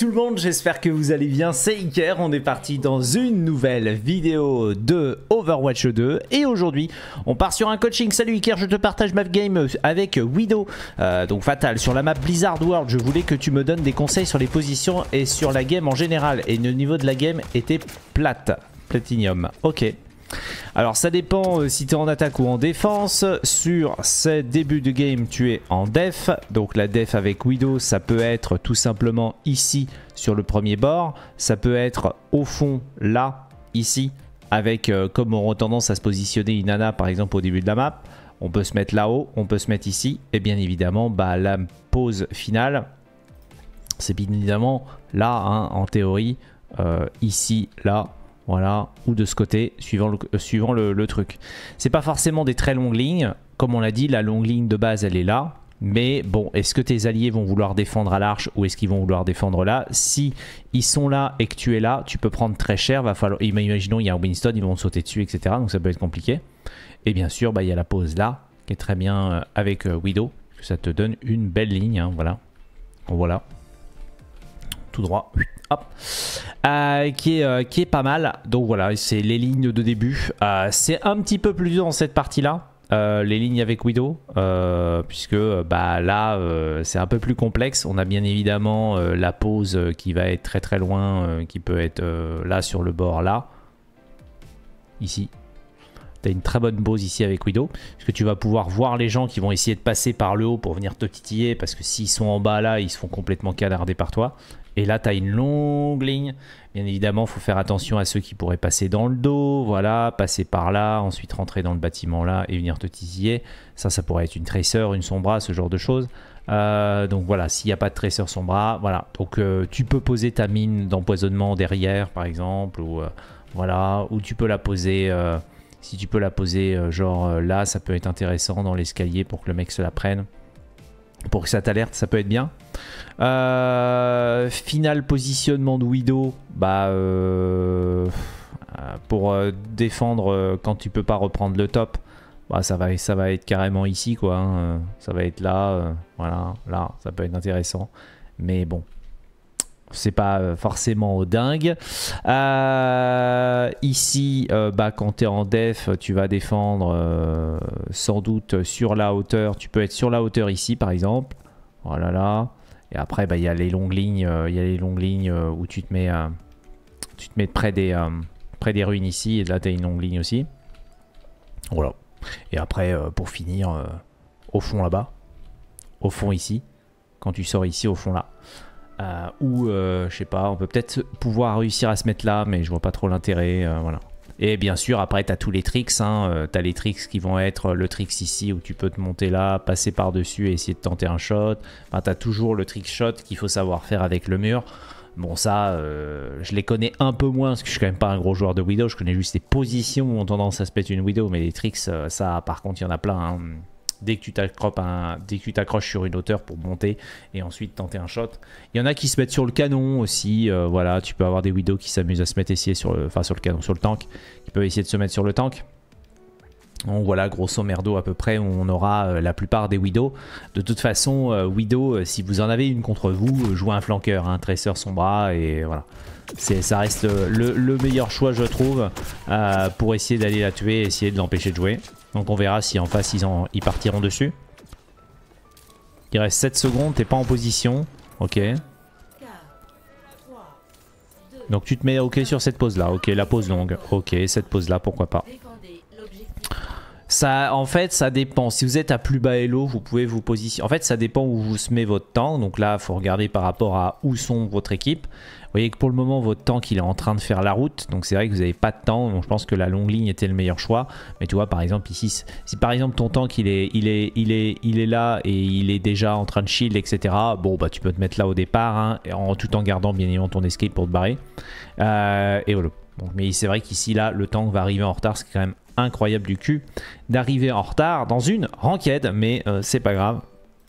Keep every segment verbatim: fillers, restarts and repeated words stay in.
tout le monde, j'espère que vous allez bien, c'est Iker, on est parti dans une nouvelle vidéo de Overwatch deux et aujourd'hui on part sur un coaching. Salut Iker, je te partage ma game avec Widow, euh, donc Fatal, sur la map Blizzard World. Je voulais que tu me donnes des conseils sur les positions et sur la game en général, et le niveau de la game était plate, Platinum, ok. Alors ça dépend euh, si tu es en attaque ou en défense. Sur ces débuts de game tu es en def. Donc la def avec Widow ça peut être tout simplement ici sur le premier bord. Ça peut être au fond là, ici. Avec euh, comme on a tendance à se positionner une Ana par exemple au début de la map. On peut se mettre là-haut, on peut se mettre ici. Et bien évidemment bah, la pause finale c'est bien évidemment là hein, en théorie. euh, Ici, là. Voilà, ou de ce côté, suivant le, euh, suivant le, le truc. C'est pas forcément des très longues lignes. Comme on l'a dit, la longue ligne de base, elle est là. Mais bon, est-ce que tes alliés vont vouloir défendre à l'arche ou est-ce qu'ils vont vouloir défendre là? Si ils sont là et que tu es là, tu peux prendre très cher. Va falloir, imaginons, il y a un Winston, ils vont sauter dessus, et cetera. Donc ça peut être compliqué. Et bien sûr, bah, il y a la pause là, qui est très bien euh, avec euh, Widow. Ça te donne une belle ligne, hein, voilà. Voilà. Tout droit. Hop. Euh, qui, est, euh, qui est pas mal. Donc voilà, c'est les lignes de début. Euh, c'est un petit peu plus dur dans cette partie-là. Euh, les lignes avec Widow. Euh, puisque bah, là, euh, c'est un peu plus complexe. On a bien évidemment euh, la pause euh, qui va être très très loin. Euh, qui peut être euh, là sur le bord, là. Ici. Tu as une très bonne pause ici avec Widow. Parce que tu vas pouvoir voir les gens qui vont essayer de passer par le haut pour venir te titiller. Parce que s'ils sont en bas là, ils se font complètement canarder par toi. Et là, tu as une longue ligne. Bien évidemment, il faut faire attention à ceux qui pourraient passer dans le dos. Voilà, passer par là, ensuite rentrer dans le bâtiment là et venir te titiller. Ça, ça pourrait être une Tracer, une Sombra, ce genre de choses. Euh, donc voilà, s'il n'y a pas de Tracer Sombra, voilà. Donc euh, tu peux poser ta mine d'empoisonnement derrière, par exemple. Ou, euh, voilà, ou tu peux la poser... Euh, si tu peux la poser euh, genre euh, là, ça peut être intéressant dans l'escalier pour que le mec se la prenne. Pour que ça t'alerte, ça peut être bien. Euh, final positionnement de Widow, bah, euh, pour euh, défendre euh, quand tu peux pas reprendre le top, bah, ça, va, ça va être carrément ici, quoi. Hein. Ça va être là, euh, voilà, là, ça peut être intéressant. Mais bon, c'est pas forcément au dingue. Euh, ici, euh, bah, quand tu es en def, tu vas défendre euh, sans doute sur la hauteur. Tu peux être sur la hauteur ici, par exemple. Voilà, là. Et après, bah, il y a les longues lignes, euh, il y a les longues lignes euh, où tu te mets, euh, tu te mets près des, euh, près des ruines ici. Et là, tu as une longue ligne aussi. Voilà. Et après, euh, pour finir, euh, au fond là-bas. Au fond ici. Quand tu sors ici, au fond là. Euh, ou euh, je sais pas, on peut peut-être pouvoir réussir à se mettre là, mais je vois pas trop l'intérêt, euh, voilà. Et bien sûr après tu as tous les tricks, hein, euh, tu as les tricks qui vont être le tricks ici où tu peux te monter là, passer par dessus et essayer de tenter un shot. Enfin, tu as toujours le trick shot qu'il faut savoir faire avec le mur. Bon ça, euh, je les connais un peu moins parce que je suis quand même pas un gros joueur de Widow, je connais juste les positions où on a tendance à se mettre une Widow, mais les tricks, ça par contre il y en a plein, hein. Dès que tu t'accroches sur une hauteur pour monter et ensuite tenter un shot. Il y en a qui se mettent sur le canon aussi. Euh, voilà, tu peux avoir des Widow qui s'amusent à se mettre essayer sur le, enfin sur le canon, sur le tank. Qui peuvent essayer de se mettre sur le tank. Donc voilà, grosso merdo à peu près, on aura euh, la plupart des Widow. De toute façon, euh, Widow, euh, si vous en avez une contre vous, euh, jouez un flanqueur, hein, Tracer Sombra et voilà. Ça reste le, le meilleur choix, je trouve, euh, pour essayer d'aller la tuer et essayer de l'empêcher de jouer. Donc on verra si en face ils, en, ils partiront dessus. Il reste sept secondes, t'es pas en position. Ok. Donc tu te mets ok sur cette pause là. Ok, la pause longue. Ok, cette pause là, pourquoi pas. Ça, en fait, ça dépend. Si vous êtes à plus bas elo, vous pouvez vous positionner. En fait, ça dépend où vous se met votre tank. Donc là, il faut regarder par rapport à où sont votre équipe. Vous voyez que pour le moment, votre tank, il est en train de faire la route. Donc c'est vrai que vous n'avez pas de temps. Donc je pense que la longue ligne était le meilleur choix. Mais tu vois, par exemple, ici, si par exemple ton tank, il est, il est, il est, il est là et il est déjà en train de shield, et cetera. Bon, bah tu peux te mettre là au départ, hein, en, tout en gardant bien évidemment ton escape pour te barrer. Euh, et voilà. Donc, mais c'est vrai qu'ici, là, le tank va arriver en retard. C'est quand même incroyable du cul d'arriver en retard dans une ranked, mais euh, c'est pas grave.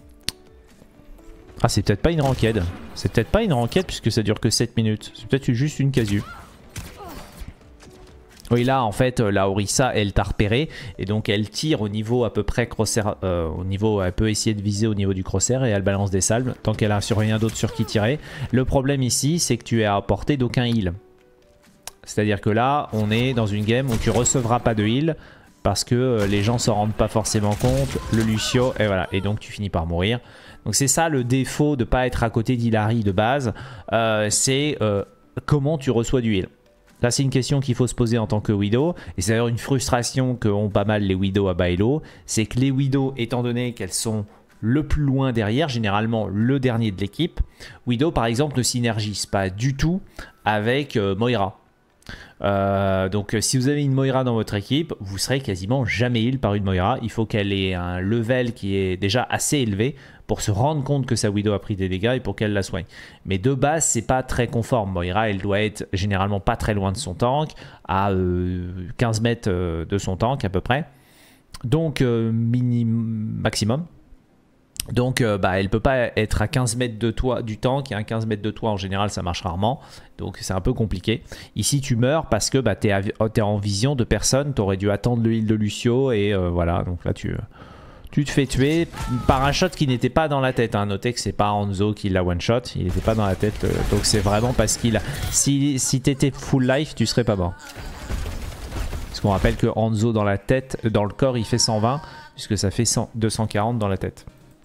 Ah, c'est peut-être pas une ranked. C'est peut-être pas une ranked puisque ça dure que sept minutes. C'est peut-être juste une casu. Oui, là en fait la Orisa elle t'a repéré et donc elle tire au niveau à peu près crosshair, euh, au niveau, elle peut essayer de viser au niveau du crosshair et elle balance des salves tant qu'elle a sur rien d'autre sur qui tirer. Le problème ici c'est que tu es à portée d'aucun heal. C'est à dire que là on est dans une game où tu recevras pas de heal parce que les gens s'en rendent pas forcément compte, le Lucio et voilà, et donc tu finis par mourir. Donc c'est ça le défaut de pas être à côté d'Hilary de base, euh, c'est euh, comment tu reçois du heal. Là, c'est une question qu'il faut se poser en tant que Widow. Et c'est d'ailleurs une frustration qu'ont pas mal les Widow à bas elo. C'est que les Widow, étant donné qu'elles sont le plus loin derrière, généralement le dernier de l'équipe, Widow, par exemple, ne synergise pas du tout avec euh, Moira. Euh, donc, si vous avez une Moira dans votre équipe, vous serez quasiment jamais heal par une Moira. Il faut qu'elle ait un level qui est déjà assez élevé pour se rendre compte que sa Widow a pris des dégâts et pour qu'elle la soigne. Mais de base, c'est pas très conforme. Moira, elle doit être généralement pas très loin de son tank, à euh, quinze mètres euh, de son tank à peu près. Donc, euh, minimum, maximum. Donc, euh, bah, elle peut pas être à quinze mètres de toi du tank, et à quinze mètres de toi, en général, ça marche rarement. Donc, c'est un peu compliqué. Ici, tu meurs parce que bah, tu es en vision de personne. Tu aurais dû attendre le heal de Lucio, et euh, voilà. Donc là, tu... Tu te fais tuer par un shot qui n'était pas dans la tête. Hein. Notez que c'est pas Hanzo qui l'a one shot. Il n'était pas dans la tête. Euh, donc c'est vraiment parce qu'il a... Si, si t'étais full life, tu serais pas mort. Parce qu'on rappelle que Hanzo dans la tête, dans le corps, il fait cent vingt. Puisque ça fait cent, deux cent quarante dans la tête.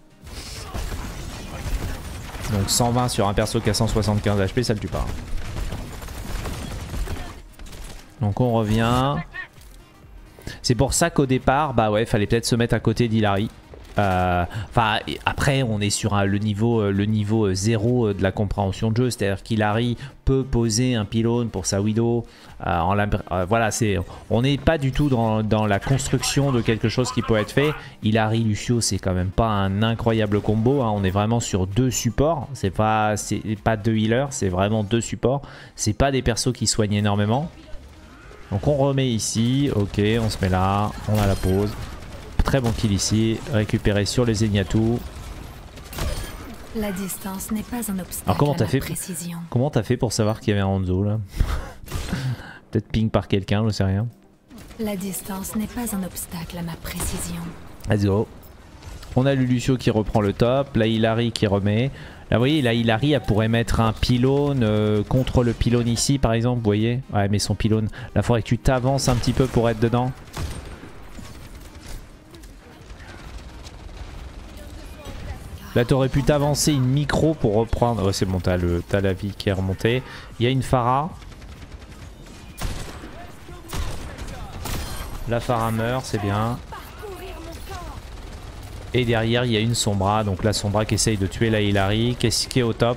Donc cent vingt sur un perso qui a cent soixante-quinze H P, ça le tue pas. Donc on revient... C'est pour ça qu'au départ, bah ouais, fallait peut-être se mettre à côté d'Hilary. Euh, enfin, après, on est sur un, le niveau, le niveau zéro de la compréhension de jeu, c'est-à-dire qu'Hilary peut poser un pylône pour sa Widow. Euh, en la, euh, voilà, c'est, on n'est pas du tout dans, dans la construction de quelque chose qui peut être fait. Hilary Lucio, c'est quand même pas un incroyable combo. Hein. On est vraiment sur deux supports. C'est pas, c'est pas deux healers, c'est vraiment deux supports. C'est pas des persos qui soignent énormément. Donc on remet ici, ok, on se met là, on a la pause. Très bon kill ici, récupéré sur les Zenyatta. La distance n'est pas un obstacle. Alors comment t'as fait, précision. comment t'as fait pour savoir qu'il y avait un Hanzo là? Peut-être ping par quelqu'un, je sais rien. La distance n'est pas un obstacle à ma précision. Let's go. On a le Lucio qui reprend le top, la Hilary qui remet. Là vous voyez, la Hilary elle pourrait mettre un pylône euh, contre le pylône ici par exemple, vous voyez. Ouais mais son pylône, là il faudrait que tu t'avances un petit peu pour être dedans. Là t'aurais pu t'avancer une micro pour reprendre. Oh c'est bon, t'as le, t'as la vie qui est remontée. Il y a une Pharah. La Pharah meurt, c'est bien. Et derrière il y a une Sombra, donc la Sombra qui essaye de tuer la Hilary. Qu'est-ce qui est au top?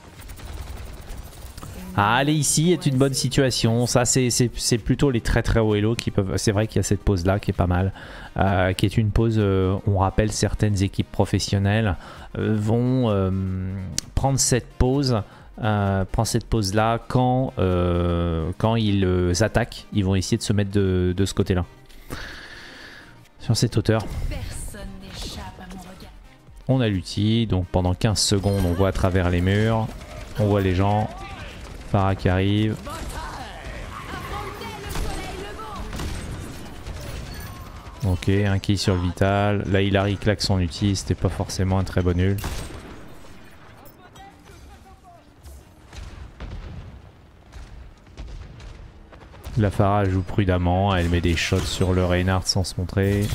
Ah, aller ici est une bonne situation. Ça c'est plutôt les très très hauts elo qui peuvent... C'est vrai qu'il y a cette pause là qui est pas mal. Euh, qui est une pause, euh, on rappelle certaines équipes professionnelles euh, vont euh, prendre cette pause. Euh, prendre cette pause là quand, euh, quand ils euh, attaquent. Ils vont essayer de se mettre de, de ce côté là. Sur cette hauteur. On a l'ulti, donc pendant quinze secondes on voit à travers les murs, on voit les gens, Pharah qui arrive. Ok, un kill sur le vital, là Hilary claque son ulti, c'était pas forcément un très bon nul. La Pharah joue prudemment, elle met des shots sur le Reinhardt sans se montrer.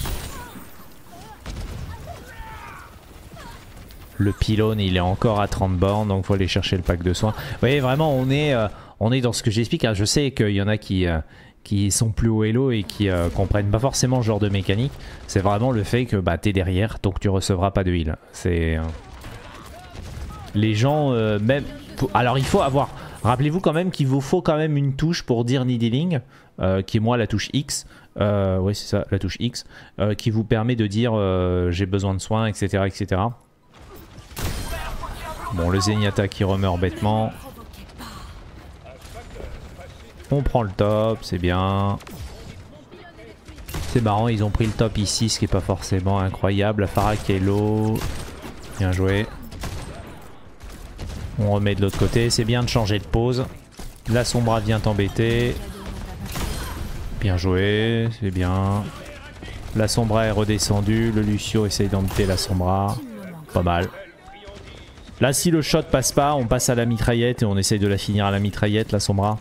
Le pylône il est encore à trente bornes, donc il faut aller chercher le pack de soins. Vous voyez vraiment on est, euh, on est dans ce que j'explique. Hein. Je sais qu'il y en a qui, euh, qui sont plus haut elo et qui euh, comprennent pas forcément ce genre de mécanique. C'est vraiment le fait que bah, tu es derrière, donc tu recevras pas de heal. C'est euh... les gens euh, même... Alors il faut avoir... Rappelez-vous quand même qu'il vous faut quand même une touche pour dire needling, euh, qui est moi la touche X. Euh, oui c'est ça, la touche X, euh, qui vous permet de dire euh, j'ai besoin de soins, et cetera et cetera. Bon, le Zenyatta qui remeurt bêtement. On prend le top, c'est bien. C'est marrant, ils ont pris le top ici, ce qui n'est pas forcément incroyable. La Pharah qui est low. Bien joué. On remet de l'autre côté. C'est bien de changer de pose. La Sombra vient t'embêter. Bien joué, c'est bien. La Sombra est redescendue, le Lucio essaye d'empêcher la Sombra. Pas mal. Là si le shot passe pas, on passe à la mitraillette et on essaye de la finir à la mitraillette, la Sombra.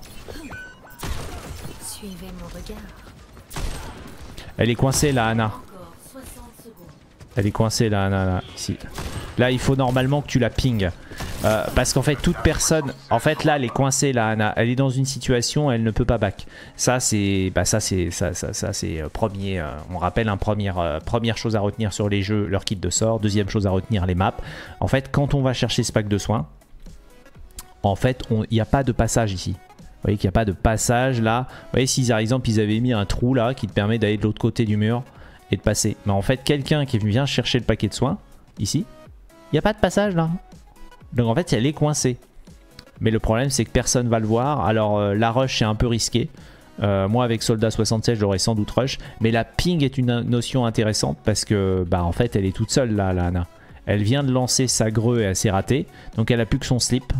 Suivez mon regard. Elle est coincée la Ana. Elle est coincée la Ana là, ici. Là il faut normalement que tu la pinges. Euh, parce qu'en fait toute personne, en fait là elle est coincée la Ana, elle est dans une situation elle ne peut pas back. Ça c'est, bah ça c'est, ça, ça, ça c'est euh, premier, euh, on rappelle un première, euh, première chose à retenir sur les jeux, leur kit de sort. Deuxième chose à retenir, les maps. En fait quand on va chercher ce pack de soins, en fait il n'y a pas de passage ici. Vous voyez qu'il n'y a pas de passage là. Vous voyez si par exemple ils avaient mis un trou là qui te permet d'aller de l'autre côté du mur et de passer. Mais en fait quelqu'un qui vient chercher le paquet de soins, ici, il n'y a pas de passage là. Donc en fait elle est coincée. Mais le problème c'est que personne va le voir. Alors euh, la rush c'est un peu risqué. Euh, moi avec Soldat soixante-sept je l'aurais sans doute rush. Mais la ping est une notion intéressante parce que bah en fait elle est toute seule là, la Ana. Elle vient de lancer sa greu et elle s'est ratée. Donc elle a plus que son slip.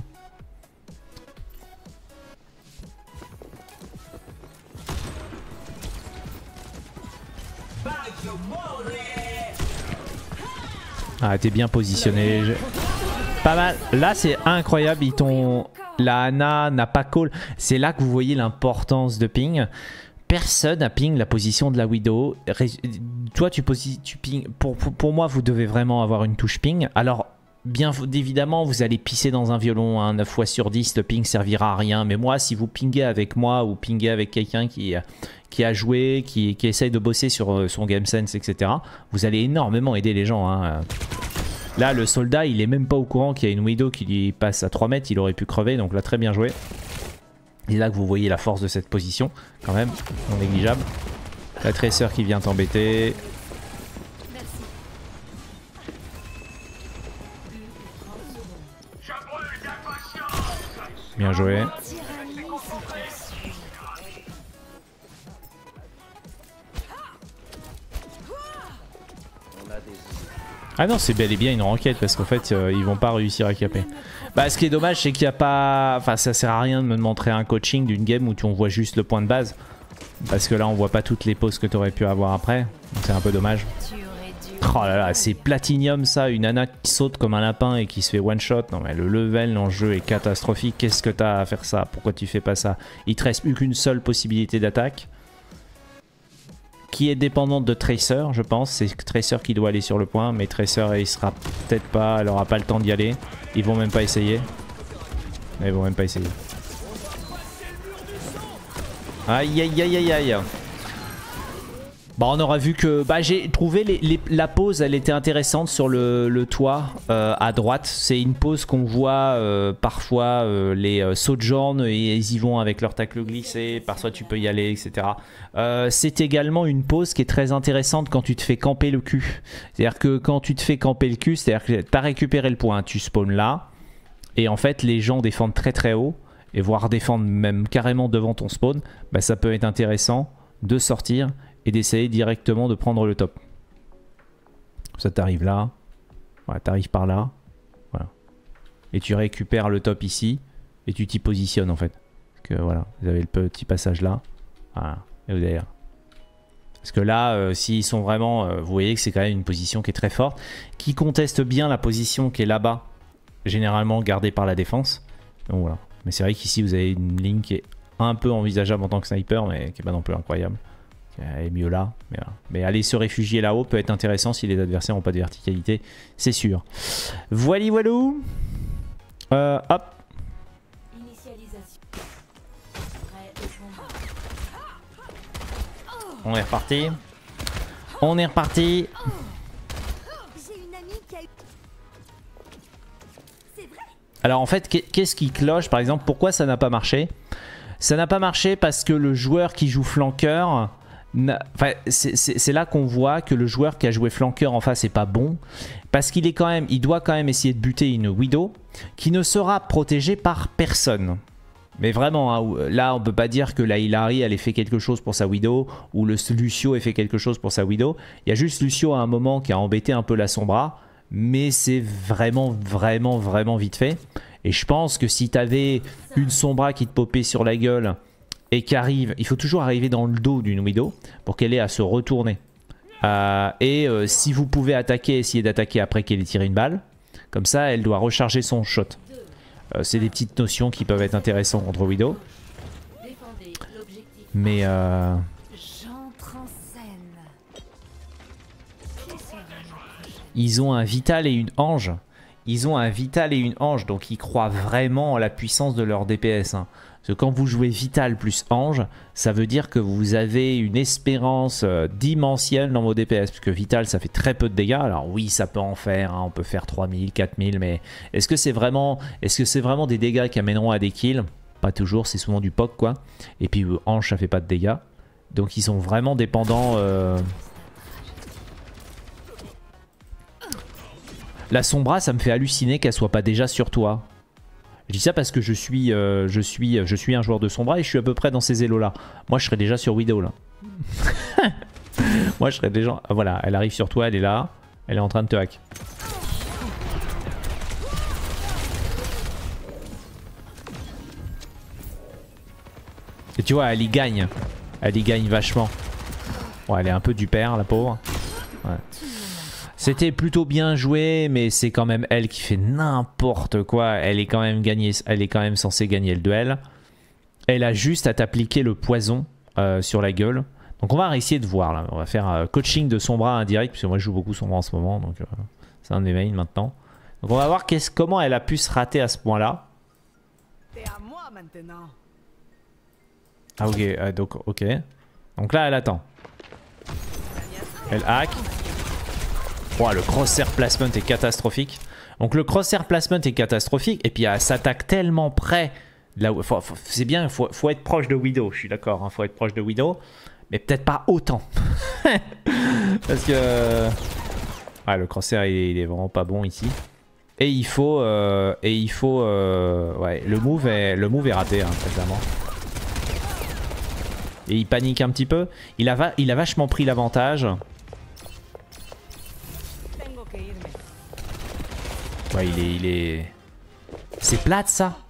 Ah t'es bien positionné. Je... Pas mal. Là c'est incroyable. Ils t'ont... La Ana n'a pas call. C'est là que vous voyez l'importance de ping. Personne n'a ping la position de la Widow. Toi tu, tu ping. Pour, pour, pour moi vous devez vraiment avoir une touche ping. Alors bien évidemment vous allez pisser dans un violon. Hein, neuf fois sur dix le ping servira à rien. Mais moi si vous pingez avec moi ou pingez avec quelqu'un qui... qui a joué, qui, qui essaye de bosser sur son game sense, et cetera. Vous allez énormément aider les gens. Hein. Là, le soldat, il est même pas au courant qu'il y a une Widow qui lui passe à trois mètres. Il aurait pu crever, donc là, très bien joué. Et là que vous voyez la force de cette position, quand même, non négligeable. La Tracer qui vient t'embêter. Bien joué. Ah non, c'est bel et bien une enquête parce qu'en fait euh, ils vont pas réussir à caper. Bah ce qui est dommage c'est qu'il n'y a pas... Enfin ça sert à rien de me montrer un coaching d'une game où tu on voit juste le point de base. Parce que là on voit pas toutes les poses que tu aurais pu avoir après. Donc c'est un peu dommage. Oh là là, c'est Platinium ça, une Ana qui saute comme un lapin et qui se fait one shot. Non mais le level en jeu est catastrophique. Qu'est-ce que t'as à faire ça? Pourquoi tu fais pas ça? Il te reste plus qu'une seule possibilité d'attaque. Qui est dépendante de Tracer, je pense. C'est Tracer qui doit aller sur le point, mais Tracer il sera peut-être pas, elle aura pas le temps d'y aller. Ils vont même pas essayer. Ils vont même pas essayer. Aïe aïe aïe aïe aïe. Bah on aura vu que... Bah j'ai trouvé les, les, la pose, elle était intéressante sur le, le toit euh, à droite. C'est une pose qu'on voit euh, parfois euh, les euh, Sojourn et ils y vont avec leur tacle glissé. Parfois tu peux y aller, et cetera. Euh, c'est également une pose qui est très intéressante quand tu te fais camper le cul. C'est-à-dire que quand tu te fais camper le cul, c'est-à-dire que tu as récupéré le point, tu spawns là. Et en fait les gens défendent très très haut. Et voire défendre même carrément devant ton spawn. Bah, ça peut être intéressant de sortir et d'essayer directement de prendre le top. Ça t'arrive là, voilà, t'arrives par là, voilà. Et tu récupères le top ici, et tu t'y positionnes en fait. Parce que voilà, vous avez le petit passage là, voilà, et vous allez là. Parce que là, euh, s'ils sont vraiment, euh, vous voyez que c'est quand même une position qui est très forte, qui conteste bien la position qui est là-bas, généralement gardée par la défense. Donc voilà. Mais c'est vrai qu'ici vous avez une ligne qui est un peu envisageable en tant que sniper, mais qui n'est pas non plus incroyable. Elle est mieux là, mais, voilà. Mais aller se réfugier là-haut peut être intéressant si les adversaires n'ont pas de verticalité, c'est sûr. Voili voilou. Euh, hop. On est reparti. On est reparti. Alors en fait, qu'est-ce qui cloche par exemple? Pourquoi ça n'a pas marché? Ça n'a pas marché parce que le joueur qui joue flanqueur... Enfin, c'est là qu'on voit que le joueur qui a joué flanqueur en face est pas bon, parce qu'il est quand même, il doit quand même essayer de buter une Widow qui ne sera protégée par personne. Mais vraiment, hein, là on peut pas dire que la Hilary elle ait fait quelque chose pour sa Widow ou le Lucio ait fait quelque chose pour sa Widow. Il y a juste Lucio à un moment qui a embêté un peu la Sombra, mais c'est vraiment vraiment vraiment vite fait. Et je pense que si tu avais une Sombra qui te popait sur la gueule et qu'arrive, il faut toujours arriver dans le dos d'une Widow pour qu'elle ait à se retourner. Euh, et euh, si vous pouvez attaquer, essayer d'attaquer après qu'elle ait tiré une balle, comme ça elle doit recharger son shot. Euh, c'est des petites notions qui peuvent être intéressantes contre Widow. Mais euh... ils ont un Vital et une Ange. Ils ont un Vital et une Ange, donc ils croient vraiment en la puissance de leur D P S. Hein. Parce que quand vous jouez Vital plus Ange, ça veut dire que vous avez une espérance euh, dimensionnelle dans vos D P S. Parce que Vital, ça fait très peu de dégâts. Alors oui, ça peut en faire, hein, on peut faire trois mille, quatre mille, mais est-ce que c'est vraiment, est-ce que c'est vraiment des dégâts qui amèneront à des kills? Pas toujours, c'est souvent du P O C, quoi. Et puis euh, Ange, ça fait pas de dégâts. Donc ils sont vraiment dépendants... Euh... La Sombra, ça me fait halluciner qu'elle soit pas déjà sur toi. Je dis ça parce que je suis, euh, je suis, je suis un joueur de Sombra et je suis à peu près dans ces élos là. Moi je serais déjà sur Widow là. Moi je serais déjà... Ah, voilà, elle arrive sur toi, elle est là. Elle est en train de te hack. Et tu vois, elle y gagne. Elle y gagne vachement. Bon, elle est un peu du père, la pauvre. Ouais. C'était plutôt bien joué, mais c'est quand même elle qui fait n'importe quoi. Elle est quand même gagnée, elle est quand même censée gagner le duel. Elle a juste à t'appliquer le poison euh, sur la gueule. Donc on va essayer de voir là. On va faire euh, coaching de Sombra indirect, parce que moi je joue beaucoup Sombra en ce moment, donc euh, c'est un des mains maintenant. Donc on va voir comment elle a pu se rater à ce point-là. Ah ok, euh, donc ok. Donc là elle attend. Elle hack. Oh, le crosshair placement est catastrophique. Donc le crosshair placement est catastrophique. Et puis elle s'attaque tellement près. C'est bien, il faut, faut être proche de Widow. Je suis d'accord, il faut être proche de Widow. Mais peut-être pas autant. Parce que... Ah, le crosshair il est, il est vraiment pas bon ici. Et il faut... Euh, et il faut... Euh, ouais, le move est, le move est raté, hein, très clairement. Et il panique un petit peu. Il a, va, il a vachement pris l'avantage. Ouais, il est... il est... C'est plate ça.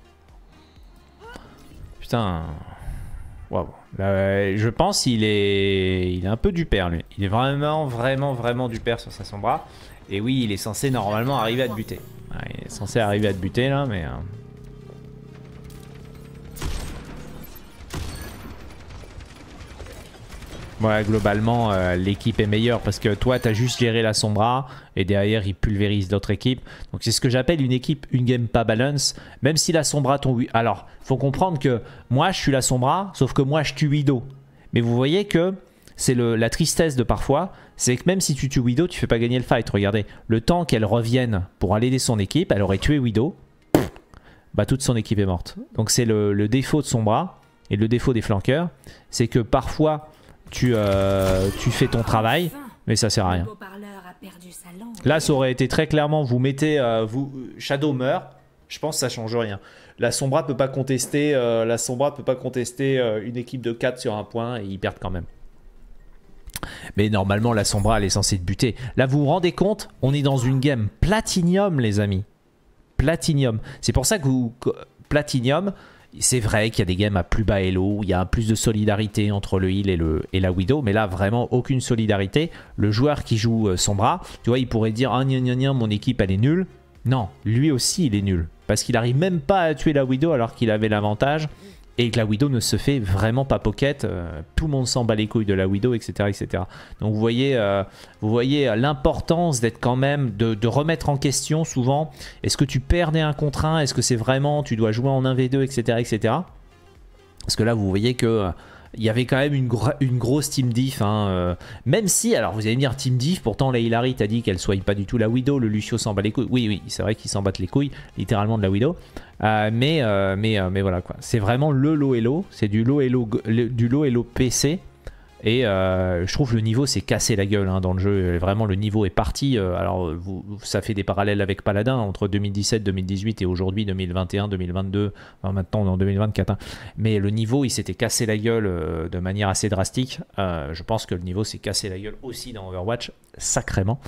Putain. Waouh. Je pense qu'il est... Il est un peu du père lui. Il est vraiment, vraiment, vraiment du père sur sa Sombra. Et oui, il est censé normalement arriver à te buter. Ouais, il est censé arriver à te buter là, mais... Euh... Ouais, globalement, euh, l'équipe est meilleure parce que toi, tu as juste géré la Sombra et derrière, il pulvérise d'autres équipes. Donc, c'est ce que j'appelle une équipe, une game pas balance. Même si la Sombra tombe... Alors, faut comprendre que moi, je suis la Sombra, sauf que moi, je tue Widow. Mais vous voyez que c'est la tristesse de parfois, c'est que même si tu tues Widow, tu fais pas gagner le fight. Regardez, le temps qu'elle revienne pour aller aider son équipe, elle aurait tué Widow. Bah, toute son équipe est morte. Donc, c'est le, le défaut de Sombra et le défaut des flanqueurs. C'est que parfois... Tu, euh, tu fais ton travail, mais ça sert à rien. Là, ça aurait été très clairement, vous mettez, euh, vous, Shadow meurt, je pense que ça change rien. La Sombra peut pas contester, euh, la Sombra peut pas contester euh, une équipe de quatre sur un point et ils perdent quand même. Mais normalement, la Sombra, elle est censée te buter. Là, vous vous rendez compte, on est dans une game Platinium, les amis. Platinium. C'est pour ça que vous... Platinium... C'est vrai qu'il y a des games à plus bas elo, il y a plus de solidarité entre le heal et, le, et la Widow, mais là vraiment aucune solidarité. Le joueur qui joue Sombra, tu vois, il pourrait dire ah gna gna gna, mon équipe elle est nulle. Non, lui aussi il est nul, parce qu'il arrive même pas à tuer la Widow alors qu'il avait l'avantage et que la Widow ne se fait vraiment pas pocket. Euh, tout le monde s'en bat les couilles de la Widow, et cetera et cetera. Donc vous voyez, euh, vous voyez l'importance d'être quand même, de, de remettre en question souvent. Est-ce que tu perds des un contre un? Est-ce que c'est vraiment, tu dois jouer en un v deux, et cetera et cetera. Parce que là vous voyez que... Euh, il y avait quand même une, gro une grosse team diff, hein, euh, même si, alors vous allez me dire team diff, pourtant la Hilary t'a dit qu'elle soigne pas du tout la Widow, le Lucio s'en bat les couilles. Oui, oui, c'est vrai qu'ils s'en battent les couilles, littéralement de la Widow. Euh, mais, euh, mais, euh, mais voilà quoi, c'est vraiment le low elo, c'est du low elo, du low elo P C. Et euh, je trouve le niveau s'est cassé la gueule hein, dans le jeu. Vraiment, le niveau est parti. Euh, alors, vous, ça fait des parallèles avec Paladin entre deux mille dix-sept, deux mille dix-huit et aujourd'hui deux mille vingt et un, deux mille vingt-deux. Enfin, maintenant, on est en deux mille vingt-quatre. Hein. Mais le niveau, il s'était cassé la gueule euh, de manière assez drastique. Euh, je pense que le niveau s'est cassé la gueule aussi dans Overwatch, sacrément.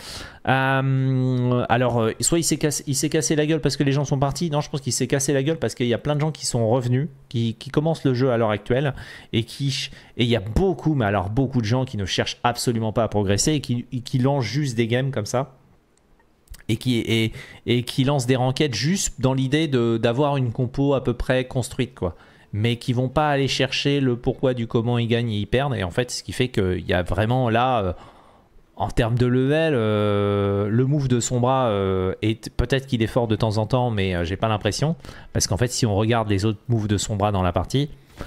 Euh, alors, euh, soit il s'est cassé, il s'est cassé la gueule parce que les gens sont partis. Non, je pense qu'il s'est cassé la gueule parce qu'il y a plein de gens qui sont revenus, qui, qui commencent le jeu à l'heure actuelle et qui et il y a beaucoup, mais alors beaucoup de gens qui ne cherchent absolument pas à progresser et qui, qui lancent juste des games comme ça et qui, et, et qui lancent des ranked juste dans l'idée d'avoir une compo à peu près construite quoi. Mais qui vont pas aller chercher le pourquoi du comment ils gagnent et ils perdent. Et en fait, ce qui fait qu'il y a vraiment là, euh, en termes de level, euh, le move de Sombra, euh, peut-être qu'il est fort de temps en temps, mais euh, j'ai pas l'impression. Parce qu'en fait, si on regarde les autres moves de Sombra dans la partie,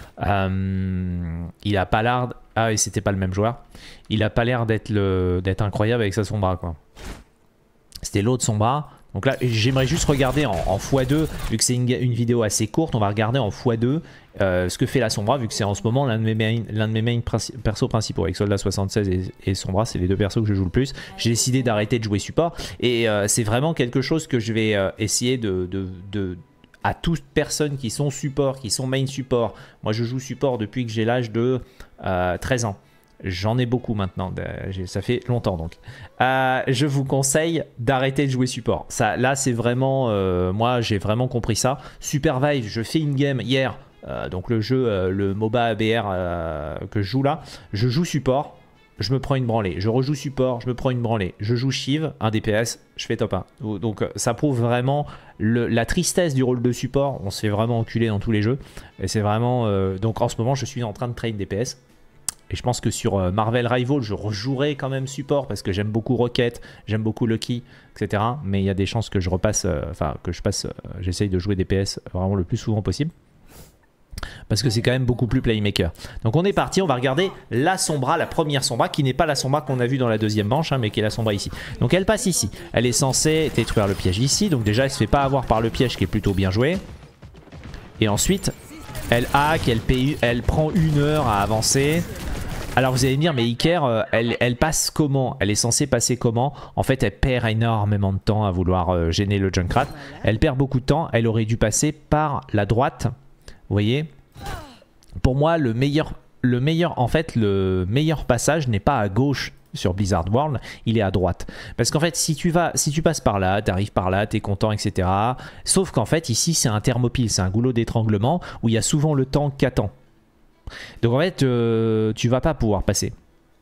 euh, il a pas l'air... Ah oui, c'était pas le même joueur. Il a pas l'air d'être incroyable avec sa Sombra, quoi. C'était l'autre Sombra. Donc là, j'aimerais juste regarder en, en fois deux, vu que c'est une, une vidéo assez courte, on va regarder en fois deux euh, ce que fait la Sombra, vu que c'est en ce moment l'un de mes main, l'un de mes main persos principaux. Avec Soldat soixante-seize et, et Sombra, c'est les deux persos que je joue le plus. J'ai décidé d'arrêter de jouer support, et euh, c'est vraiment quelque chose que je vais euh, essayer de... de, de à toutes personnes qui sont support, qui sont main support. Moi, je joue support depuis que j'ai l'âge de euh, treize ans. J'en ai beaucoup maintenant, ça fait longtemps donc. Euh, je vous conseille d'arrêter de jouer support. Ça, là, c'est vraiment, euh, moi, j'ai vraiment compris ça. Supervive, je fais une game hier, euh, donc le jeu, euh, le MOBA B R euh, que je joue là, je joue support, je me prends une branlée. Je rejoue support, je me prends une branlée. Je joue Shiv, un D P S, je fais top un. Donc ça prouve vraiment le, la tristesse du rôle de support. On se fait vraiment enculer dans tous les jeux. Et c'est vraiment... Euh, donc en ce moment, je suis en train de train D P S. Et je pense que sur Marvel Rival, je rejouerai quand même support parce que j'aime beaucoup Rocket, j'aime beaucoup Lucky, et cetera. Mais il y a des chances que je repasse, euh, enfin que je passe, euh, j'essaye de jouer D P S vraiment le plus souvent possible. Parce que c'est quand même beaucoup plus playmaker. Donc on est parti, on va regarder la Sombra, la première Sombra, qui n'est pas la Sombra qu'on a vue dans la deuxième manche, hein, mais qui est la Sombra ici. Donc elle passe ici, elle est censée détruire le piège ici. Donc déjà elle se fait pas avoir par le piège qui est plutôt bien joué. Et ensuite, elle hack, elle, paye, elle prend une heure à avancer. Alors vous allez me dire, mais Iker, euh, elle, elle passe comment? Elle est censée passer comment? En fait, elle perd énormément de temps à vouloir euh, gêner le Junkrat. Elle perd beaucoup de temps, elle aurait dû passer par la droite. Vous voyez? Pour moi, le meilleur, le meilleur, en fait, le meilleur passage n'est pas à gauche sur Blizzard World, il est à droite. Parce qu'en fait, si tu vas, si tu passes par là, tu arrives par là, tu es content, et cetera. Sauf qu'en fait, ici, c'est un thermopile, c'est un goulot d'étranglement où il y a souvent le tank qui attend. Donc en fait, euh, tu vas pas pouvoir passer.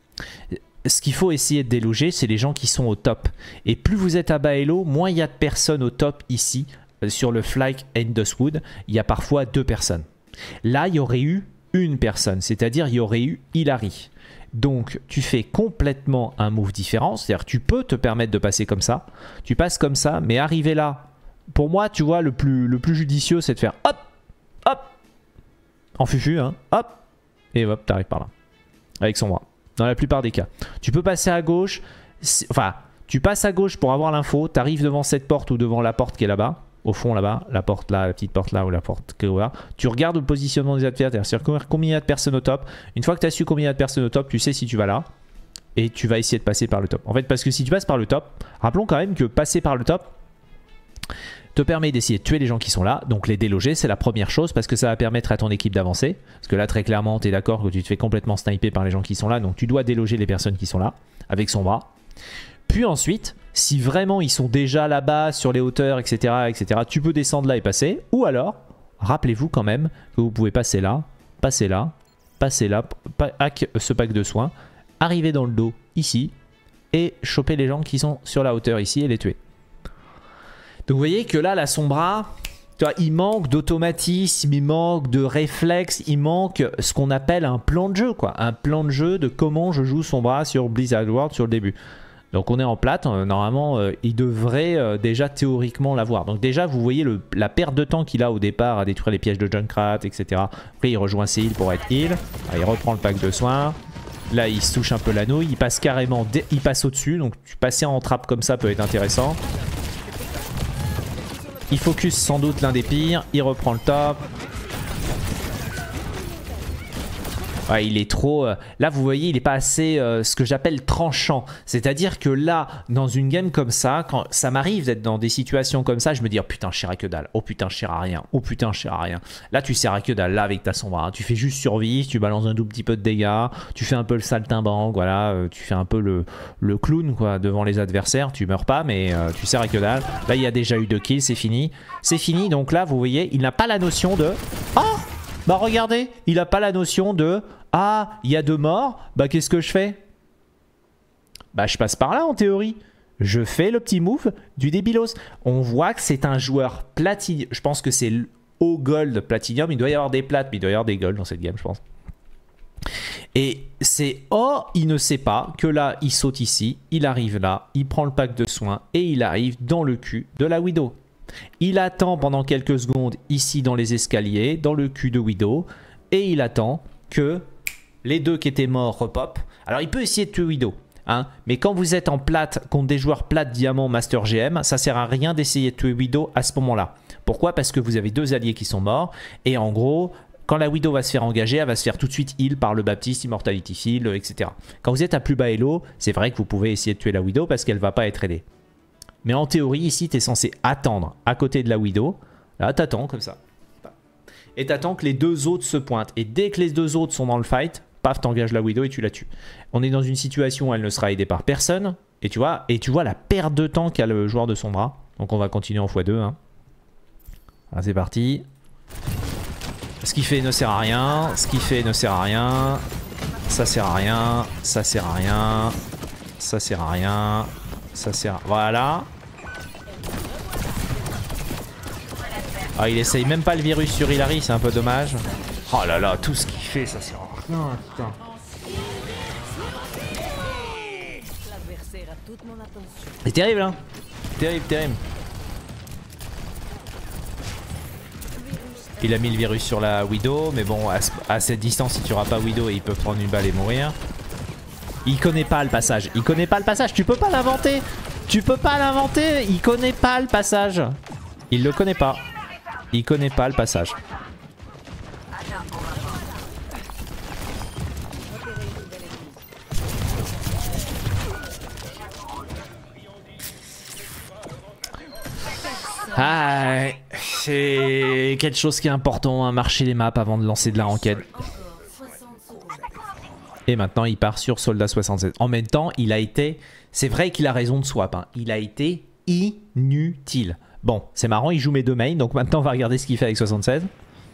Ce qu'il faut essayer de déloger, c'est les gens qui sont au top. Et plus vous êtes à bas elo, moins il y a de personnes au top ici. Sur le Flyke and Dustwood, il y a parfois deux personnes. Là, il y aurait eu une personne, c'est-à-dire il y aurait eu Hilary. Donc, tu fais complètement un move différent, c'est-à-dire tu peux te permettre de passer comme ça. Tu passes comme ça, mais arriver là, pour moi, tu vois, le plus, le plus judicieux, c'est de faire hop, hop, en fufu, hein, hop, et hop, t'arrives par là, avec son bras. Dans la plupart des cas. Tu peux passer à gauche, enfin, tu passes à gauche pour avoir l'info, t'arrives devant cette porte ou devant la porte qui est là-bas. Au fond là-bas, la porte là, la petite porte là ou la porte qui est là. Tu regardes le positionnement des adversaires, c'est-à-dire combien il y a de personnes au top. Une fois que tu as su combien il y a de personnes au top, tu sais si tu vas là et tu vas essayer de passer par le top. En fait, parce que si tu passes par le top, rappelons quand même que passer par le top te permet d'essayer de tuer les gens qui sont là. Donc les déloger, c'est la première chose parce que ça va permettre à ton équipe d'avancer. Parce que là, très clairement, tu es d'accord que tu te fais complètement sniper par les gens qui sont là. Donc tu dois déloger les personnes qui sont là avec son bras. Puis ensuite, si vraiment ils sont déjà là-bas sur les hauteurs, et cetera, et cetera, tu peux descendre là et passer. Ou alors, rappelez-vous quand même que vous pouvez passer là, passer là, passer là, hack ce pack de soins, arriver dans le dos ici et choper les gens qui sont sur la hauteur ici et les tuer. Donc vous voyez que là, la Sombra, tu vois, il manque d'automatisme, il manque de réflexe, il manque ce qu'on appelle un plan de jeu, quoi. Un plan de jeu de comment je joue Sombra sur Blizzard World sur le début. Donc on est en plate, normalement euh, il devrait euh, déjà théoriquement l'avoir. Donc déjà vous voyez le, la perte de temps qu'il a au départ à détruire les pièges de Junkrat, et cetera. Après il rejoint ses heals pour être heal, ah, il reprend le pack de soins. Là il se touche un peu la nouille, il passe carrément, il passe au-dessus. Donc passer en trappe comme ça peut être intéressant. Il focus sans doute l'un des pires, il reprend le top. Ouais, il est trop... Euh, là, vous voyez, il n'est pas assez euh, ce que j'appelle tranchant. C'est-à-dire que là, dans une game comme ça, quand ça m'arrive d'être dans des situations comme ça, je me dis, oh putain, je sers à que dalle. Oh putain, je sers à rien. Oh putain, je sers à rien. Là, tu sers à que dalle. Là, avec ta sombra, hein. Tu fais juste survivre, tu balances un tout petit peu de dégâts, tu fais un peu le saltimbanque, voilà. Euh, tu fais un peu le, le clown, quoi, devant les adversaires. Tu meurs pas, mais euh, tu sers à que dalle. Là, il y a déjà eu deux kills, c'est fini. C'est fini, donc là, vous voyez, il n'a pas la notion de... Oh! Bah regardez, il a pas la notion de « Ah, il y a deux morts, bah qu'est-ce que je fais ?» Bah je passe par là en théorie. Je fais le petit move du débilos. On voit que c'est un joueur platinium. Je pense que c'est haut gold platinium. Il doit y avoir des plates, mais il doit y avoir des gold dans cette game, je pense. Et c'est « Oh, il ne sait pas que là, il saute ici, il arrive là, il prend le pack de soins et il arrive dans le cul de la Widow. » Il attend pendant quelques secondes ici dans les escaliers, dans le cul de Widow, et il attend que les deux qui étaient morts repopent. Alors il peut essayer de tuer Widow, hein, mais quand vous êtes en plate contre des joueurs plate, diamant, master G M, ça sert à rien d'essayer de tuer Widow à ce moment-là. Pourquoi? Parce que vous avez deux alliés qui sont morts, et en gros, quand la Widow va se faire engager, elle va se faire tout de suite heal par le Baptiste, Immortality Field, et cetera. Quand vous êtes à plus bas elo, c'est vrai que vous pouvez essayer de tuer la Widow parce qu'elle ne va pas être aidée. Mais en théorie, ici, tu es censé attendre à côté de la Widow. Là, t'attends comme ça. Et t'attends que les deux autres se pointent. Et dès que les deux autres sont dans le fight, paf, t'engages la Widow et tu la tues. On est dans une situation où elle ne sera aidée par personne. Et tu vois, et tu vois la perte de temps qu'a le joueur de son bras. Donc on va continuer en fois deux. Hein. Ah, c'est parti. Ce qu'il fait ne sert à rien. Ce qu'il fait ne sert à rien. Ça sert à rien. Ça sert à rien. Ça sert à rien. Ça sert... Voilà. Ah, il essaye même pas le virus sur Hilary, c'est un peu dommage. Oh là là, tout ce qu'il fait, ça sert à rien, putain. C'est terrible, hein. Terrible, terrible. Il a mis le virus sur la Widow, mais bon, à, à cette distance, si tu n'auras pas Widow, il peut prendre une balle et mourir. Il connaît pas le passage. Il connaît pas le passage. Tu peux pas l'inventer. Tu peux pas l'inventer. Il connaît pas le passage. Il le connaît pas. Il connaît pas le passage. Ah, c'est quelque chose qui est important, hein, marcher les maps avant de lancer de la ranked. Et maintenant il part sur Soldat soixante-seize. En même temps il a été... C'est vrai qu'il a raison de swap. Hein. Il a été inutile. Bon c'est marrant, il joue mes deux mains. Donc maintenant on va regarder ce qu'il fait avec soixante-seize.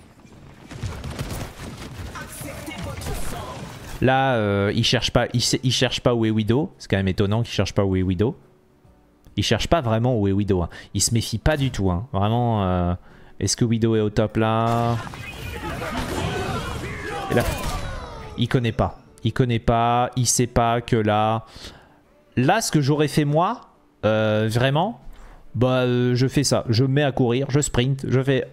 Là euh, il cherche pas il, il cherche pas où est Widow. C'est quand même étonnant qu'il cherche pas où est Widow. Il cherche pas vraiment où est Widow. Hein. Il se méfie pas du tout. Hein. Vraiment euh... Est-ce que Widow est au top là? Et là il connaît pas. Il connaît pas, il sait pas que là... Là, ce que j'aurais fait moi, euh, vraiment, bah, euh, je fais ça. Je me mets à courir, je sprint, je fais...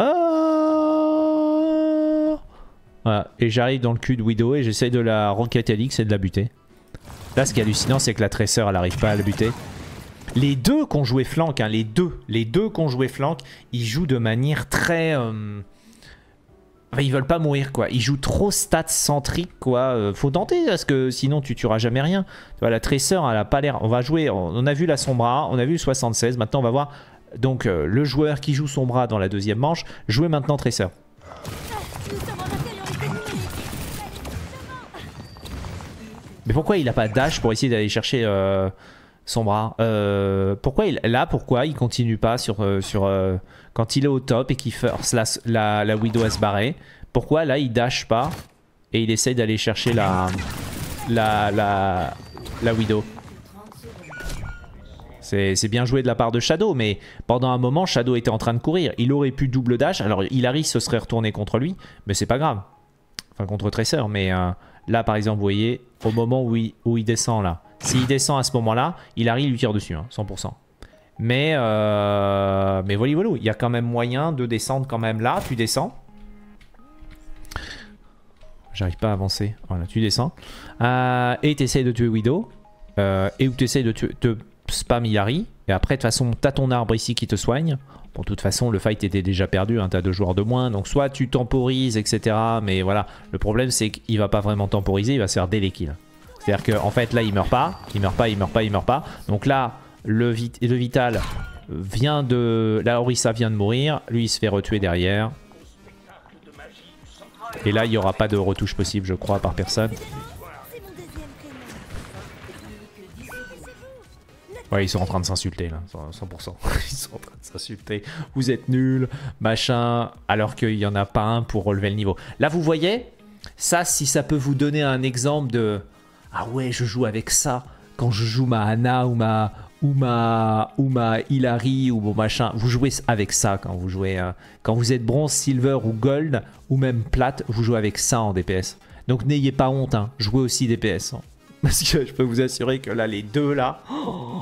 Oh voilà. Et j'arrive dans le cul de Widow et j'essaye de la rocket Helix et de la buter. Là, ce qui est hallucinant, c'est que la Tracer, elle n'arrive pas à la buter. Les deux qui ont joué flank, hein, les deux, les deux qui ont joué flank, ils jouent de manière très... Euh... Enfin, ils veulent pas mourir quoi, ils jouent trop stats centriques quoi, euh, faut tenter parce que sinon tu tueras jamais rien. Tu vois, la Tracer elle a pas l'air, on va jouer, on a vu la Sombra, on a vu le soixante-seize, maintenant on va voir donc euh, le joueur qui joue Sombra dans la deuxième manche, jouer maintenant Tracer. Mais pourquoi il a pas dash pour essayer d'aller chercher euh, Sombra euh, pourquoi il, là pourquoi il continue pas sur, euh, sur euh, quand il est au top et qu'il force la, la, la Widow à se barrer, pourquoi là il dash pas et il essaye d'aller chercher la la, la, la Widow. C'est bien joué de la part de Shadow, mais pendant un moment Shadow était en train de courir, il aurait pu double dash, alors Hilary se serait retourné contre lui, mais c'est pas grave, enfin contre Tracer, mais euh, là par exemple vous voyez au moment où il, où il descend là, s'il descend à ce moment-là, Hilary lui tire dessus, hein, cent pour cent. Mais, euh, mais voilà, voilà, il y a quand même moyen de descendre quand même là. Tu descends. J'arrive pas à avancer. Voilà, tu descends. Euh, et tu essayes de tuer Widow. Euh, et où tu essayes de tuer... Te, spam Hilary. Et après, de toute façon, t'as ton arbre ici qui te soigne. Bon, de toute façon, le fight était déjà perdu, hein, t'as deux joueurs de moins. Donc soit tu temporises, et cetera. Mais voilà, le problème c'est qu'il va pas vraiment temporiser, il va se faire dès les kills. C'est-à-dire qu'en en fait, là, il meurt pas, il meurt pas, il meurt pas, il meurt pas. Donc là, le, vit le Vital vient de... La Orisa vient de mourir, lui, il se fait retuer derrière. Et là, il n'y aura pas de retouche possible, je crois, par personne. Ouais, ils sont en train de s'insulter là, cent pour cent. Ils sont en train de s'insulter. Vous êtes nuls, machin, alors qu'il n'y en a pas un pour relever le niveau. Là, vous voyez, ça, si ça peut vous donner un exemple de... Ah ouais, je joue avec ça quand je joue ma Ana ou ma... ou ma, ou ma Hilary ou mon machin. Vous jouez avec ça quand vous jouez... Euh, quand vous êtes bronze, silver ou gold, ou même plate, vous jouez avec ça en D P S. Donc n'ayez pas honte, hein, jouez aussi D P S. Hein. Parce que je peux vous assurer que là, les deux là, oh,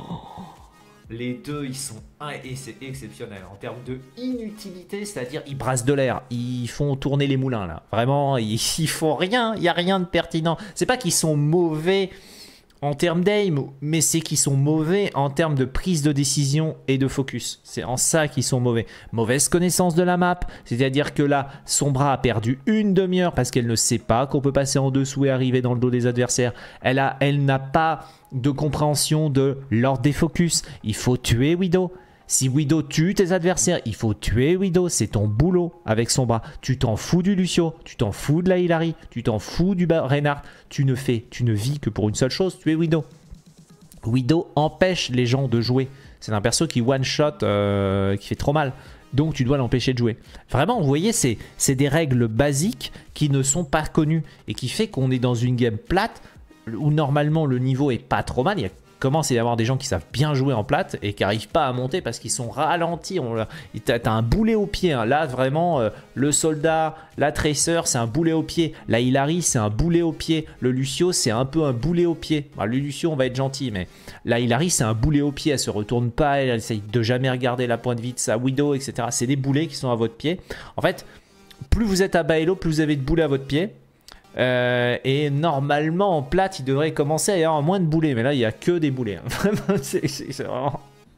les deux ils sont et c'est exceptionnel en termes de inutilité, c'est-à-dire ils brassent de l'air, ils font tourner les moulins là. Vraiment, ils, ils font rien, il n'y a rien de pertinent. C'est pas qu'ils sont mauvais en termes d'aim, mais c'est qu'ils sont mauvais en termes de prise de décision et de focus. C'est en ça qu'ils sont mauvais. Mauvaise connaissance de la map, c'est-à-dire que là, Sombra a perdu une demi-heure parce qu'elle ne sait pas qu'on peut passer en dessous et arriver dans le dos des adversaires. Elle a, elle n'a pas de compréhension de l'ordre des focus. Il faut tuer Widow. Si Widow tue tes adversaires, il faut tuer Widow, c'est ton boulot avec Sombra. Tu t'en fous du Lucio, tu t'en fous de la Hilary, tu t'en fous du Reinhardt. Tu ne fais, tu ne vis que pour une seule chose, tuer Widow. Widow empêche les gens de jouer. C'est un perso qui one-shot, euh, qui fait trop mal. Donc tu dois l'empêcher de jouer. Vraiment, vous voyez, c'est des règles basiques qui ne sont pas connues. Et qui fait qu'on est dans une game plate, où normalement le niveau est pas trop mal. Il y a commence à y avoir des gens qui savent bien jouer en plate et qui n'arrivent pas à monter parce qu'ils sont ralentis. T'as un boulet au pied. Hein. Là, vraiment, euh, le soldat, la Tracer, c'est un boulet au pied. La Hilary, c'est un boulet au pied. Le Lucio, c'est un peu un boulet au pied. Alors, le Lucio, on va être gentil, mais la Hilary, c'est un boulet au pied. Elle se retourne pas, elle essaye de jamais regarder la pointe vide, sa Widow, et cetera. C'est des boulets qui sont à votre pied. En fait, plus vous êtes à bas elo, plus vous avez de boulets à votre pied. Euh, et normalement en plate il devrait commencer à y avoir moins de boulets, mais là il n'y a que des boulets, hein. Vraiment c'est vraiment...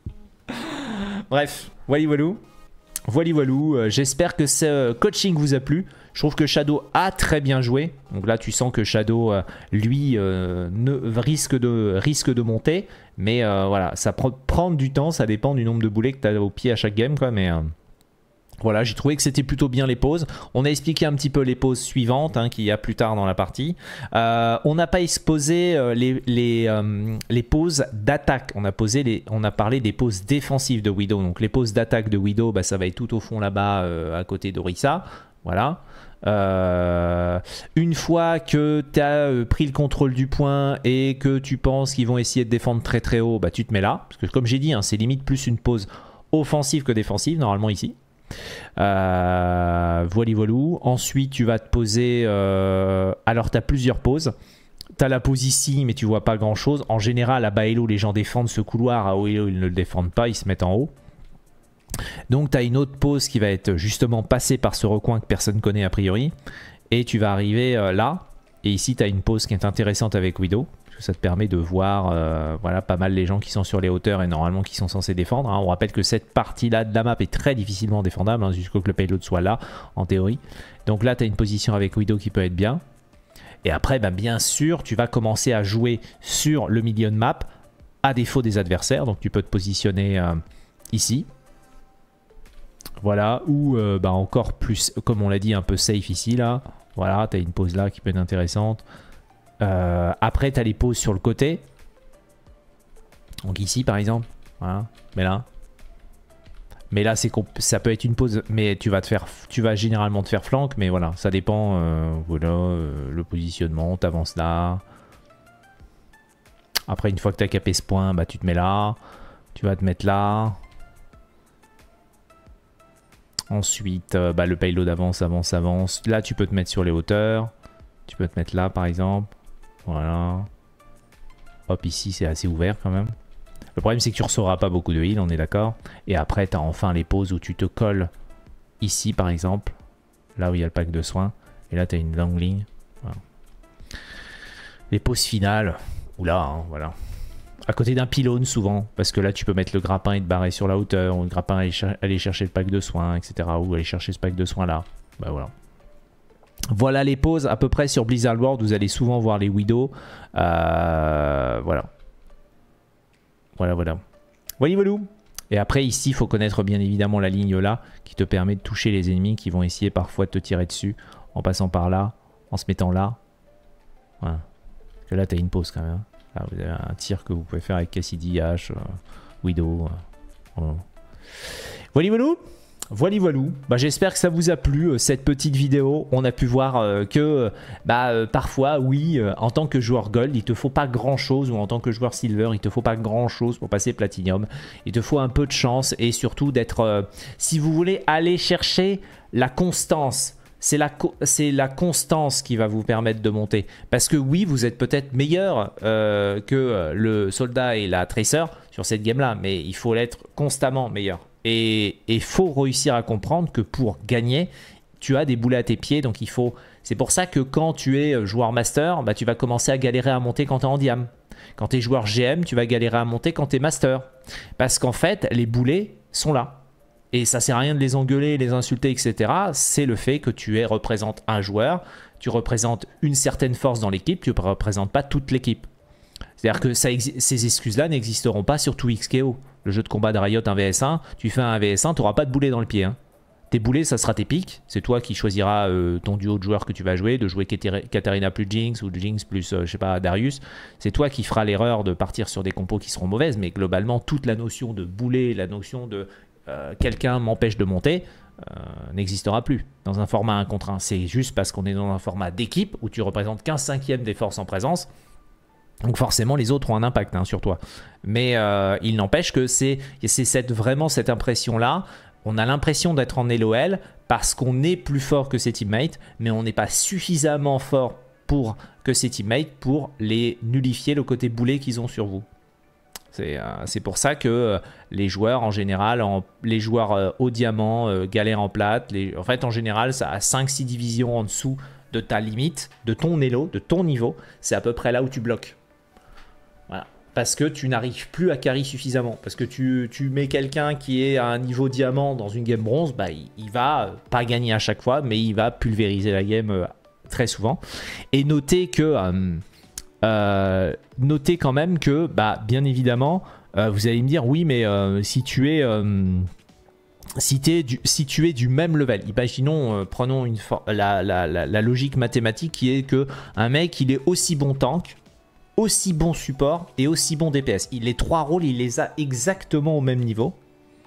Bref, voilà voilou voilà voilou, euh, j'espère que ce euh, coaching vous a plu. Je trouve que Shadow a très bien joué, donc là tu sens que Shadow euh, lui euh, ne, risque, de, risque de monter, mais euh, voilà, ça prend, prendre du temps, ça dépend du nombre de boulets que tu as au pied à chaque game quoi, mais... Euh... Voilà, j'ai trouvé que c'était plutôt bien les pauses. On a expliqué un petit peu les pauses suivantes hein, qu'il y a plus tard dans la partie. Euh, on n'a pas exposé euh, les, les, euh, les pauses d'attaque. On, a posé les, on a parlé des pauses défensives de Widow. Donc les pauses d'attaque de Widow, bah, ça va être tout au fond là-bas euh, à côté d'Orisa. Voilà. Euh, une fois que tu as euh, pris le contrôle du point et que tu penses qu'ils vont essayer de défendre très très haut, bah, tu te mets là. Parce que comme j'ai dit, hein, c'est limite plus une pause offensive que défensive normalement ici. Euh, voilà voilou. Ensuite tu vas te poser euh, alors tu as plusieurs pauses. Tu as la pause ici mais tu vois pas grand chose. En général à bas elo les gens défendent ce couloir, à haut elo ils ne le défendent pas, ils se mettent en haut. Donc tu as une autre pause qui va être justement passée par ce recoin que personne connaît a priori. Et tu vas arriver euh, là. Et ici tu as une pause qui est intéressante avec Widow. Ça te permet de voir euh, voilà, pas mal les gens qui sont sur les hauteurs et normalement qui sont censés défendre. Hein. On rappelle que cette partie-là de la map est très difficilement défendable hein, jusqu'à ce que le payload soit là, en théorie. Donc là, tu as une position avec Widow qui peut être bien. Et après, bah, bien sûr, tu vas commencer à jouer sur le milieu de map à défaut des adversaires. Donc tu peux te positionner euh, ici. Voilà, ou euh, bah, encore plus, comme on l'a dit, un peu safe ici. Là. Voilà, tu as une pause là qui peut être intéressante. Euh, après tu as les pauses sur le côté, donc ici par exemple, voilà, mais là mais là c'est ça peut être une pause, mais tu vas te faire tu vas généralement te faire flank, mais voilà ça dépend. Euh, voilà euh, le positionnement, tu avances là, après une fois que tu as capé ce point, bah tu te mets là, tu vas te mettre là, ensuite euh, bah, le payload avance avance avance, là tu peux te mettre sur les hauteurs, tu peux te mettre là par exemple. Voilà. Hop, ici c'est assez ouvert quand même. Le problème c'est que tu ne recevras pas beaucoup de heal, on est d'accord. Et après tu as enfin les pauses où tu te colles ici par exemple. Là où il y a le pack de soins. Et là tu as une longue ligne. Voilà. Les pauses finales. Oula, hein, voilà. À côté d'un pylône souvent, parce que là tu peux mettre le grappin et te barrer sur la hauteur, ou le grappin aller, cher aller chercher le pack de soins, et cetera. Ou aller chercher ce pack de soins là. Bah voilà. Voilà les poses à peu près sur Blizzard World, vous allez souvent voir les Widows. Euh, voilà. Voilà, voilà. Voilà, voilà. Et après ici, il faut connaître bien évidemment la ligne là, qui te permet de toucher les ennemis qui vont essayer parfois de te tirer dessus, en passant par là, en se mettant là. Voilà. Parce que là, tu as une pause quand même. Là, vous avez un tir que vous pouvez faire avec Cassidy, H, euh, Widow. Euh, voilà, voilà. Voilà, voilà. Bah, j'espère que ça vous a plu, euh, cette petite vidéo. On a pu voir euh, que euh, bah, euh, parfois, oui, euh, en tant que joueur Gold, il te faut pas grand-chose, ou en tant que joueur Silver, il te faut pas grand-chose pour passer Platinum. Il te faut un peu de chance et surtout d'être... Euh, si vous voulez aller chercher la constance, c'est la, c'est la constance qui va vous permettre de monter. Parce que oui, vous êtes peut-être meilleur euh, que le soldat et la tracer sur cette game-là, mais il faut l'être constamment meilleur. Et il faut réussir à comprendre que pour gagner, tu as des boulets à tes pieds. Donc il faut. C'est pour ça que quand tu es joueur master, bah, tu vas commencer à galérer à monter quand tu es en diam. Quand tu es joueur G M, tu vas galérer à monter quand tu es master. Parce qu'en fait, les boulets sont là. Et ça sert à rien de les engueuler, les insulter, et cetera. C'est le fait que tu es, représentes un joueur, tu représentes une certaine force dans l'équipe, tu ne représentes pas toute l'équipe. C'est-à-dire que ça, ces excuses-là n'existeront pas sur tout X K O. Le jeu de combat de Riot un V S un, tu fais un V S un, tu n'auras pas de boulet dans le pied. Hein. Tes boulets, ça sera tes pics. C'est toi qui choisiras euh, ton duo de joueurs que tu vas jouer, de jouer Katarina plus Jinx ou Jinx plus, euh, je sais pas, Darius. C'est toi qui feras l'erreur de partir sur des compos qui seront mauvaises. Mais globalement, toute la notion de boulet, la notion de euh, quelqu'un m'empêche de monter, euh, n'existera plus dans un format un contre un. C'est juste parce qu'on est dans un format d'équipe où tu représentes quinze cinquièmes des forces en présence. Donc forcément, les autres ont un impact hein, sur toi. Mais euh, il n'empêche que c'est cette, vraiment cette impression-là. On a l'impression d'être en L O L parce qu'on est plus fort que ses teammates, mais on n'est pas suffisamment fort pour que ses teammates pour les nullifier le côté boulet qu'ils ont sur vous. C'est euh, pour ça que euh, les joueurs en général, en, les joueurs euh, au diamant, euh, galèrent en plate. Les, en fait, en général, ça a cinq six divisions en dessous de ta limite, de ton elo, de ton niveau. C'est à peu près là où tu bloques. Voilà. Parce que tu n'arrives plus à carry suffisamment. Parce que tu, tu mets quelqu'un qui est à un niveau diamant dans une game bronze, bah, il, il va pas gagner à chaque fois, mais il va pulvériser la game euh, très souvent. Et notez que... Euh, Euh, notez quand même que, bah, bien évidemment, euh, vous allez me dire, oui, mais euh, si tu es, euh, si, t'es du, si tu es du même level, imaginons, euh, prenons une la, la, la, la logique mathématique qui est que un mec, il est aussi bon tank, aussi bon support et aussi bon D P S. Il, les trois rôles, il les a exactement au même niveau.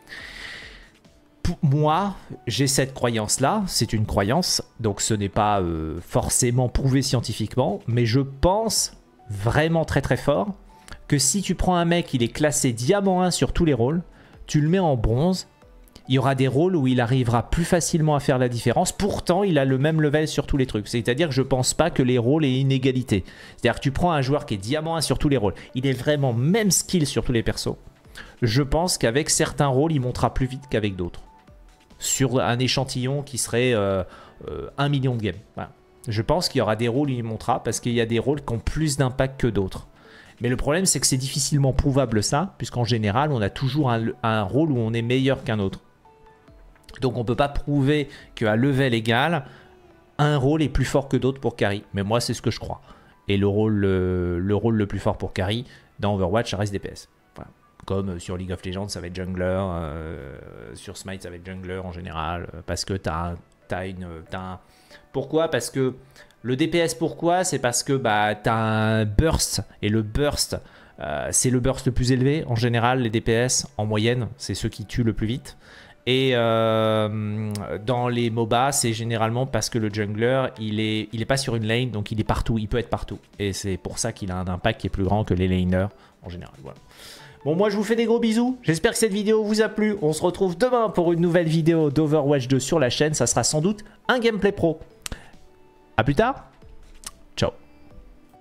Pour moi, j'ai cette croyance-là, c'est une croyance, donc ce n'est pas euh, forcément prouvé scientifiquement, mais je pense vraiment très très fort que si tu prends un mec, il est classé diamant un sur tous les rôles, tu le mets en bronze, il y aura des rôles où il arrivera plus facilement à faire la différence, pourtant il a le même level sur tous les trucs, c'est-à-dire que je pense pas que les rôles aient une égalité. C'est-à-dire que tu prends un joueur qui est diamant un sur tous les rôles, il est vraiment même skill sur tous les persos, je pense qu'avec certains rôles il montera plus vite qu'avec d'autres. Sur un échantillon qui serait euh, euh, un million de games. Voilà. Je pense qu'il y aura des rôles où il montera parce qu'il y a des rôles qui ont plus d'impact que d'autres. Mais le problème, c'est que c'est difficilement prouvable ça, puisqu'en général, on a toujours un, un rôle où on est meilleur qu'un autre. Donc on ne peut pas prouver qu'à level égal, un rôle est plus fort que d'autres pour carry. Mais moi, c'est ce que je crois. Et le rôle, le, le rôle le plus fort pour carry, dans Overwatch, ça reste D P S. Voilà. Comme sur League of Legends, ça va être jungler. Euh, sur Smite, ça va être jungler en général. Parce que tu as, as une... T'as un... Pourquoi? Parce que le D P S, pourquoi? C'est parce que bah, tu as un burst. Et le burst, euh, c'est le burst le plus élevé. En général, les D P S, en moyenne, c'est ceux qui tuent le plus vite. Et euh, dans les M O B A, c'est généralement parce que le jungler, il est, il est pas sur une lane, donc il est partout. Il peut être partout. Et c'est pour ça qu'il a un impact qui est plus grand que les laners en général. Voilà. Bon, moi, je vous fais des gros bisous. J'espère que cette vidéo vous a plu. On se retrouve demain pour une nouvelle vidéo d'Overwatch deux sur la chaîne. Ça sera sans doute un gameplay pro. A plus tard.